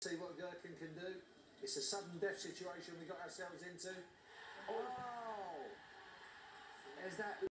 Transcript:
See what Gherkin can do. It's a sudden death situation we got ourselves into. Oh! Is that...